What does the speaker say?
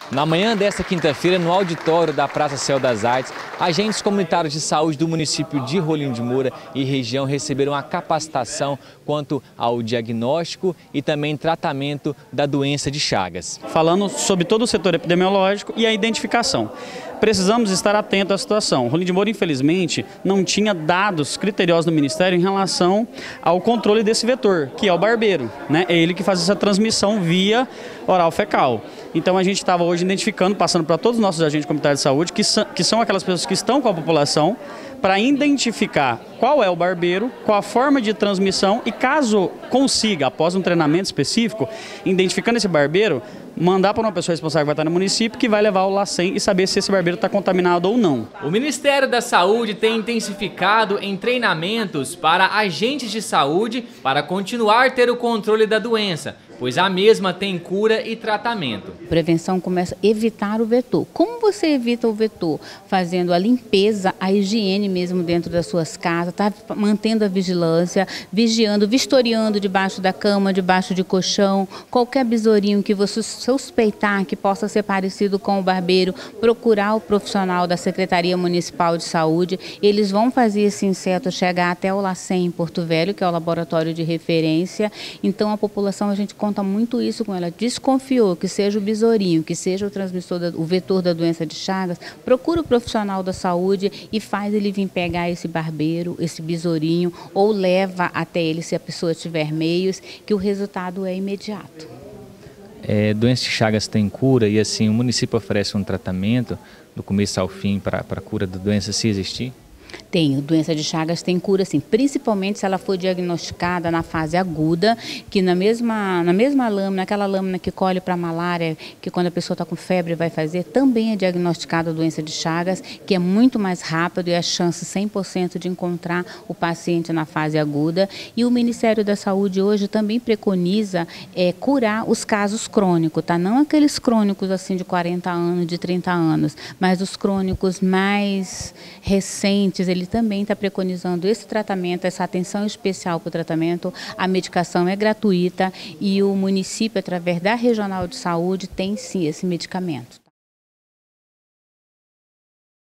Na manhã desta quinta-feira, no auditório da Praça Céu das Artes, agentes comunitários de saúde do município de Rolim de Moura e região receberam a capacitação quanto ao diagnóstico e também tratamento da doença de Chagas. Falando sobre todo o setor epidemiológico e a identificação. Precisamos estar atentos à situação. Rolim de Moura, infelizmente, não tinha dados criteriosos do Ministério em relação ao controle desse vetor, que é o barbeiro, né? É ele que faz essa transmissão via oral-fecal. Então a gente estava hoje identificando, passando para todos os nossos agentes comunitários de saúde, que são aquelas pessoas que estão com a população, para identificar qual é o barbeiro, qual a forma de transmissão e caso consiga, após um treinamento específico, identificando esse barbeiro, mandar para uma pessoa responsável que vai estar no município que vai levar o LACEN e saber se esse barbeiro está contaminado ou não. O Ministério da Saúde tem intensificado em treinamentos para agentes de saúde para continuar a ter o controle da doença, pois a mesma tem cura e tratamento. Prevenção começa a evitar o vetor. Como você evita o vetor? Fazendo a limpeza, a higiene mesmo dentro das suas casas, tá mantendo a vigilância, vigiando, vistoriando debaixo da cama, debaixo de colchão, qualquer besourinho que você suspeitar que possa ser parecido com o barbeiro, procurar o profissional da Secretaria Municipal de Saúde. Eles vão fazer esse inseto chegar até o LACEN em Porto Velho, que é o laboratório de referência. Então a população, a gente conta muito isso com ela. Desconfiou que seja o besourinho, que seja o transmissor, o vetor da doença de Chagas, procura o profissional da saúde e faz ele vir pegar esse barbeiro, esse besourinho, ou leva até ele se a pessoa tiver meios, que o resultado é imediato. Doença de Chagas tem cura e assim o município oferece um tratamento do começo ao fim para a cura da doença, se existir? Tem, doença de Chagas tem cura sim, principalmente se ela for diagnosticada na fase aguda, que na mesma lâmina, aquela lâmina que colhe para malária, que quando a pessoa está com febre vai fazer, também é diagnosticada a doença de Chagas, que é muito mais rápido e a chance 100% de encontrar o paciente na fase aguda. E o Ministério da Saúde hoje também preconiza curar os casos crônicos, tá? Não aqueles crônicos assim de 40 anos, de 30 anos, mas os crônicos mais recentes. Ele também está preconizando esse tratamento, essa atenção especial para o tratamento. A medicação é gratuita e o município, através da Regional de Saúde, tem sim esse medicamento.